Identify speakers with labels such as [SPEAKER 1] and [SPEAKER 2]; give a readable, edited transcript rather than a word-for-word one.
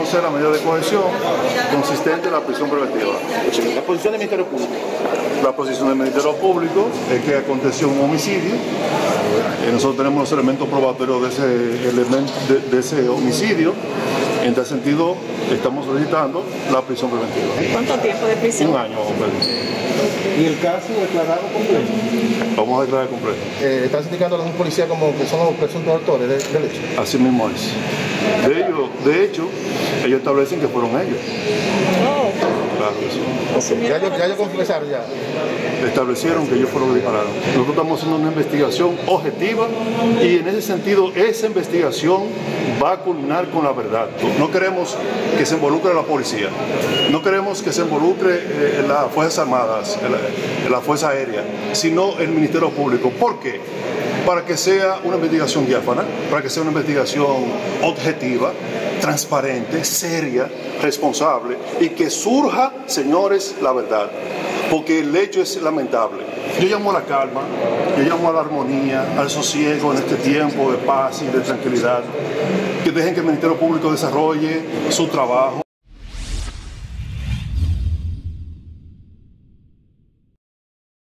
[SPEAKER 1] conocer la medida de coerción consistente en la prisión preventiva.
[SPEAKER 2] La posición del Ministerio Público.
[SPEAKER 1] La posición del Ministerio Público es que aconteció un homicidio. Nosotros tenemos los elementos probatorios de ese homicidio. En tal sentido, estamos solicitando la prisión preventiva.
[SPEAKER 3] ¿Cuánto tiempo de prisión?
[SPEAKER 1] 1 año, hombre.
[SPEAKER 2] ¿Y el caso declarado completo?
[SPEAKER 1] Vamos a declarar completo.
[SPEAKER 2] ¿Están indicando a los policías como que son los presuntos autores del hecho?
[SPEAKER 1] Así mismo es. De hecho, ellos establecen que fueron ellos.
[SPEAKER 3] Oh.
[SPEAKER 1] Claro que sí.
[SPEAKER 2] Ya ellos confesaron ya.
[SPEAKER 1] Establecieron que ellos fueron los que dispararon. Nosotros estamos haciendo una investigación objetiva y en ese sentido esa investigación va a culminar con la verdad. No queremos que se involucre la policía, no queremos que se involucre las Fuerzas Armadas, la Fuerza Aérea, sino el Ministerio Público. ¿Por qué? Para que sea una investigación diáfana, para que sea una investigación objetiva, transparente, seria, responsable y que surja, señores, la verdad. Porque el hecho es lamentable. Yo llamo a la calma, yo llamo a la armonía, al sosiego en este tiempo de paz y de tranquilidad. Que dejen que el Ministerio Público desarrolle su trabajo.